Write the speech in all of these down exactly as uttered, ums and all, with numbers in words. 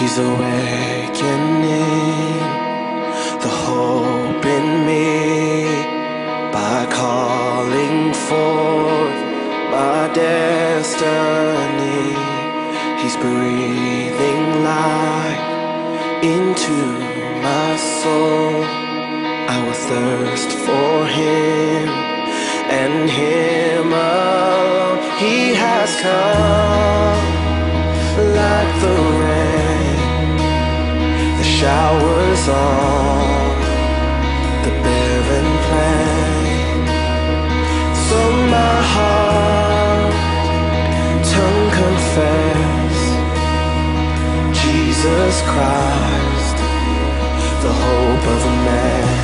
He's awakening the hope in me by calling forth my destiny. He's breathing life into my soul. I will thirst for Him and Him alone. He has come like the rain, the showers on the barren plain. So my heart, tongue confess Jesus Christ, the hope of man.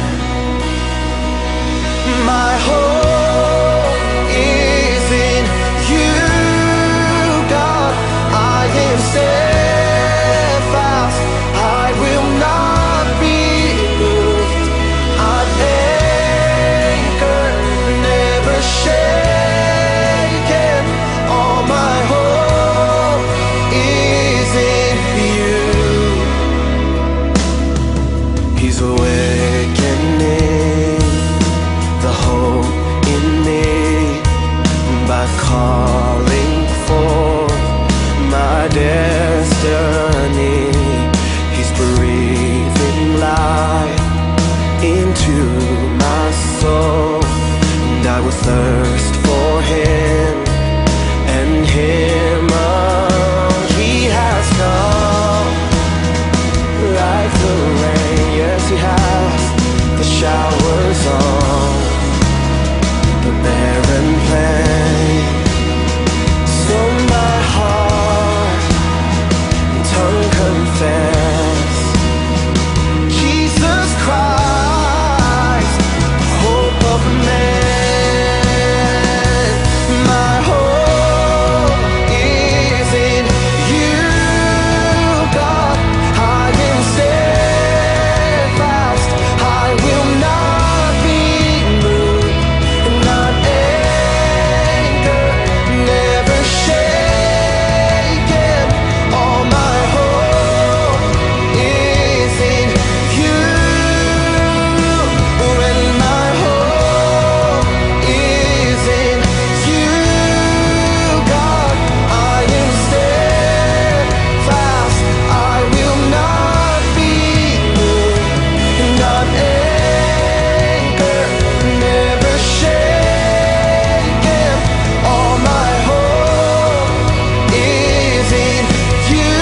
My hope is in you, God. I am steadfast, I will not be moved. I'm anchored, never shaken. All my hope is in you. He's awakening the hope in me by calling forth my destiny. He's breathing life into my soul, and I will thirst for Him and Him alone. He has come like the rain, yes He has, the showers on the barren plain. So my heart, tongue confess Jesus Christ, hope of man. My hope is in you, God. I am steadfast, I will not be moved, and I'm anchored, never shaken. All my hope is in you, and my hope is in you, God. I am steadfast, I will not be moved, and I'm anchored, never shaken. All my hope is in you.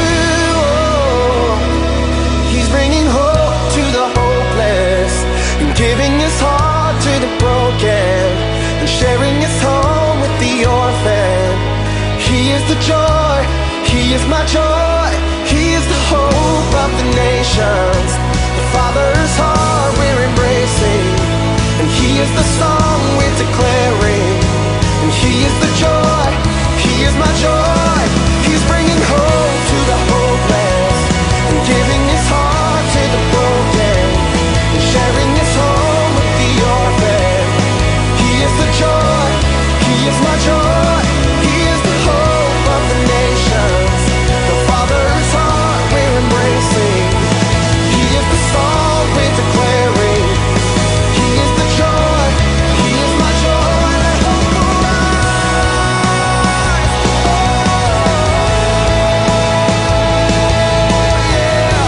He's bringing hope to the hopeless and giving His heart to the broken and sharing His home with the orphan. He is the joy, He is my joy, He is the hope of the nations. The Father's heart we're embracing, and He is the song we're declaring. And He is the joy, He is my joy. He's bringing hope to the hopeless and giving His heart to the broken and sharing His home with the orphan. He is the joy, He is my joy, He is the hope of the nations. The Father's heart we're embracing. He is the song we're declaring. He is the joy, He is my joy. Let hope arise. Oh, yeah.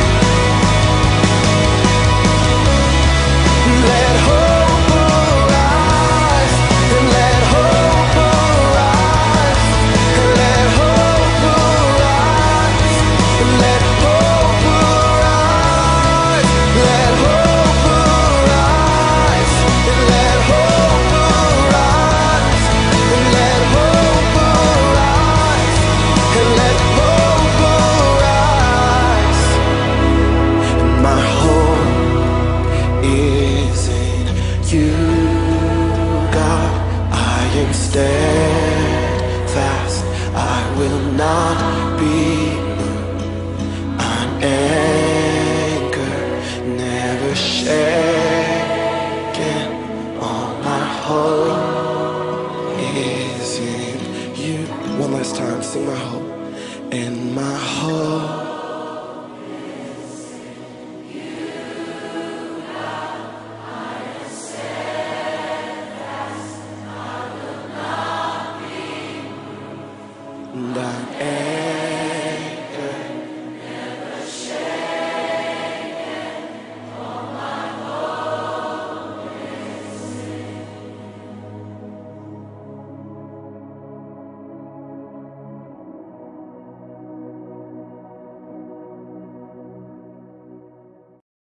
Let hope arise, and let hope arise, and let hope arise, and let hope arise, let hope arise, and let hope arise, and let hope arise, and let hope arise. My hope is in you, God. I am steadfast, I will not be moved. I'm anchored, never shaken. All my hope is in you. One last time, sing my hope. And my hope and I am